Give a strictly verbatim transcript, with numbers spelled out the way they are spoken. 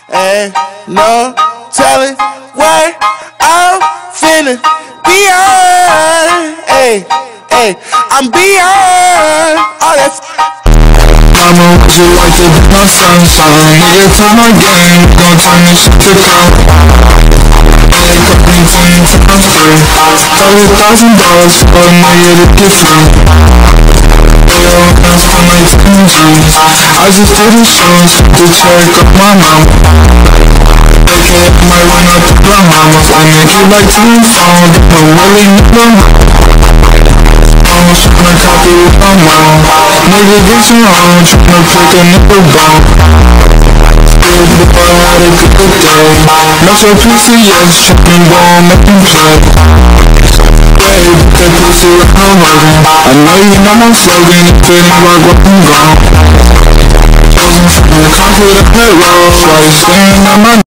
Ain't no telling what I'm finna be on. Hey, hey, I'm beyond all that. Mama, would you like to be my sunshine? Nigga, turn my game, gon' turn this shit to gold. Only cooking ten times free. Thirty thousand dollars for a nigga to get free. Yo, I'm from like ten G's. I just did a show, took the check off my mama. Okay, I might run up to my mama. I make it like ten phones, but really nigga. I'm tryna copy with my mom. Nigga, get your own, tryna pick a nigga bone. Still before I had a good day. Not your pussy, yes, tryna go and make him play. Hey, that pussy like no Rogan. I know you know my slogan, if it ain't rock, rock, I'm gone. Chosen from the concrete of that road, why you staring at my